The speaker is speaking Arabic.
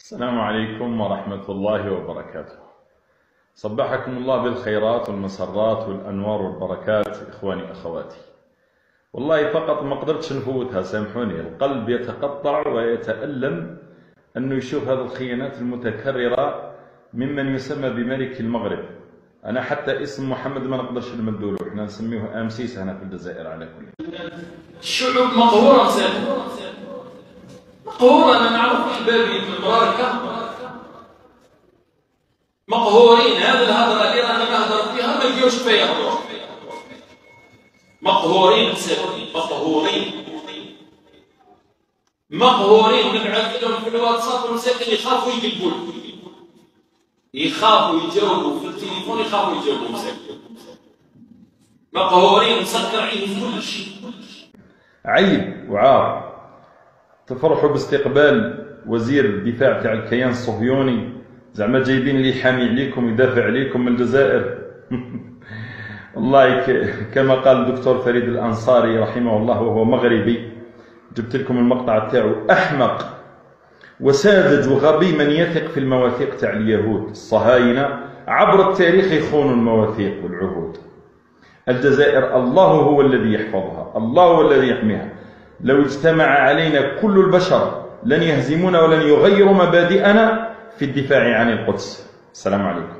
السلام عليكم ورحمة الله وبركاته. صبحكم الله بالخيرات والمسرات والأنوار والبركات إخواني أخواتي. والله فقط ما قدرتش نفوتها، سامحوني، القلب يتقطع ويتألم أنه يشوف هذه الخيانات المتكررة ممن يسمى بملك المغرب. أنا حتى اسم محمد ما نقدرش نمدوله، احنا نسميه أمسيس هنا في الجزائر. على كل الشعوب مقهورة مقهورة. أنا نعرف أحبابي في المباركة مقهورين. هذه الهضرة اللي رانا نهضر فيها ما يجيوش فيها، مقهورين مقهورين. نبعث لهم في الواتساب والمساكين يخافوا يقلبوا، يخافوا يجاوبوا في التليفون، يخافوا يجاوبوا مساكين. مقهورين مسكر عليهم كل شيء. عيب وعار تفرحوا باستقبال وزير الدفاع تاع الكيان الصهيوني، زعما جايبين اللي يحامي عليكم يدافع عليكم من الجزائر. والله كما قال الدكتور فريد الأنصاري رحمه الله وهو مغربي، جبت لكم المقطع تاعو: أحمق وساذج وغبي من يثق في المواثيق تاع اليهود الصهاينة، عبر التاريخ يخونوا المواثيق والعهود. الجزائر الله هو الذي يحفظها، الله هو الذي يحميها. لو اجتمع علينا كل البشر لن يهزمونا ولن يغيروا مبادئنا في الدفاع عن القدس. السلام عليكم.